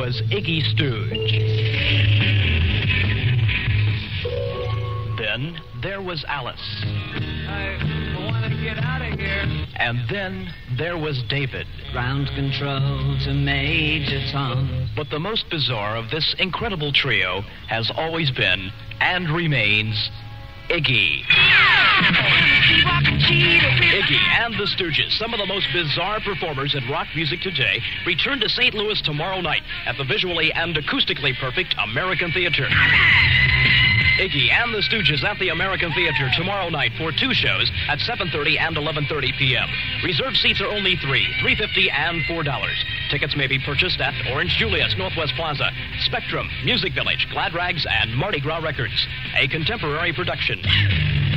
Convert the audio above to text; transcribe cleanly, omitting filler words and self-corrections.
was Iggy Stooge. Then there was Alice. I want to get out of here. And then there was David. Ground control to Major Tom. But the most bizarre of this incredible trio has always been, and remains, Iggy. Iggy and the Stooges, some of the most bizarre performers in rock music today, return to St. Louis tomorrow night at the visually and acoustically perfect American Theater. Iggy and the Stooges at the American Theater tomorrow night for 2 shows at 7:30 and 11:30 p.m. Reserved seats are only $3.50 and $4. Tickets may be purchased at Orange Julius, Northwest Plaza, Spectrum, Music Village, Glad Rags, and Mardi Gras Records. A contemporary production.